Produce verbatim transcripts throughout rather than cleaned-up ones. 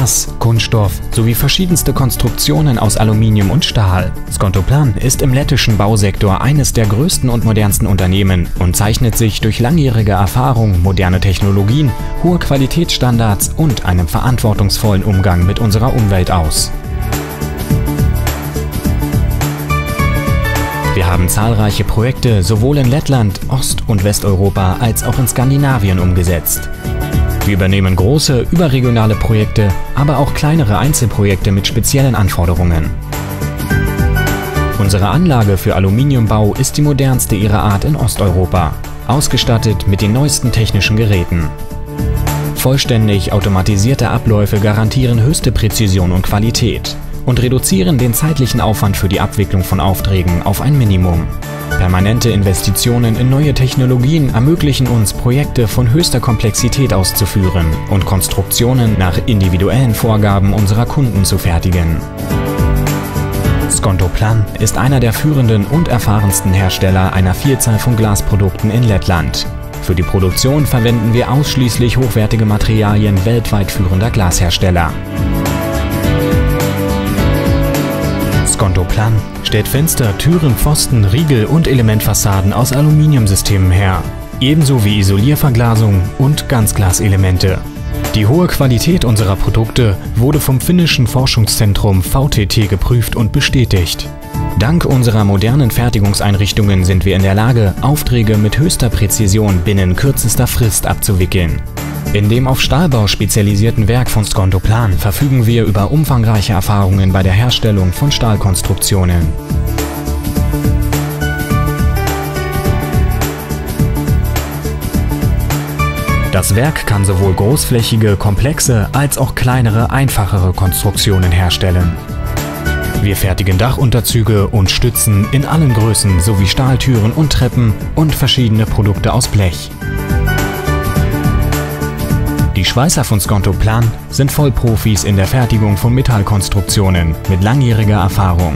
Glas, Kunststoff sowie verschiedenste Konstruktionen aus Aluminium und Stahl. Scontoplan ist im lettischen Bausektor eines der größten und modernsten Unternehmen und zeichnet sich durch langjährige Erfahrung, moderne Technologien, hohe Qualitätsstandards und einen verantwortungsvollen Umgang mit unserer Umwelt aus. Wir haben zahlreiche Projekte sowohl in Lettland, Ost- und Westeuropa als auch in Skandinavien umgesetzt. Wir übernehmen große, überregionale Projekte, aber auch kleinere Einzelprojekte mit speziellen Anforderungen. Unsere Anlage für Aluminiumbau ist die modernste ihrer Art in Osteuropa, ausgestattet mit den neuesten technischen Geräten. Vollständig automatisierte Abläufe garantieren höchste Präzision und Qualität und reduzieren den zeitlichen Aufwand für die Abwicklung von Aufträgen auf ein Minimum. Permanente Investitionen in neue Technologien ermöglichen uns, Projekte von höchster Komplexität auszuführen und Konstruktionen nach individuellen Vorgaben unserer Kunden zu fertigen. Scontoplan ist einer der führenden und erfahrensten Hersteller einer Vielzahl von Glasprodukten in Lettland. Für die Produktion verwenden wir ausschließlich hochwertige Materialien weltweit führender Glashersteller. Scontoplan stellt Fenster, Türen, Pfosten, Riegel und Elementfassaden aus Aluminiumsystemen her, ebenso wie Isolierverglasung und Ganzglaselemente. Die hohe Qualität unserer Produkte wurde vom finnischen Forschungszentrum V T T geprüft und bestätigt. Dank unserer modernen Fertigungseinrichtungen sind wir in der Lage, Aufträge mit höchster Präzision binnen kürzester Frist abzuwickeln. In dem auf Stahlbau spezialisierten Werk von Scontoplan verfügen wir über umfangreiche Erfahrungen bei der Herstellung von Stahlkonstruktionen. Das Werk kann sowohl großflächige, komplexe als auch kleinere, einfachere Konstruktionen herstellen. Wir fertigen Dachunterzüge und Stützen in allen Größen sowie Stahltüren und Treppen und verschiedene Produkte aus Blech. Die Schweißer von Scontoplan sind Vollprofis in der Fertigung von Metallkonstruktionen mit langjähriger Erfahrung.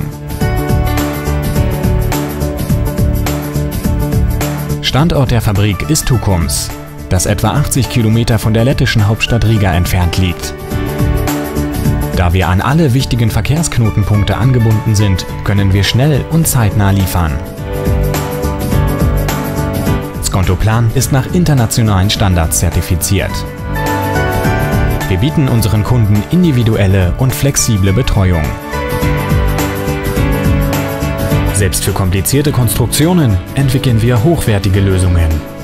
Standort der Fabrik ist Tukums, das etwa achtzig Kilometer von der lettischen Hauptstadt Riga entfernt liegt. Da wir an alle wichtigen Verkehrsknotenpunkte angebunden sind, können wir schnell und zeitnah liefern. Scontoplan ist nach internationalen Standards zertifiziert. Wir bieten unseren Kunden individuelle und flexible Betreuung. Selbst für komplizierte Konstruktionen entwickeln wir hochwertige Lösungen.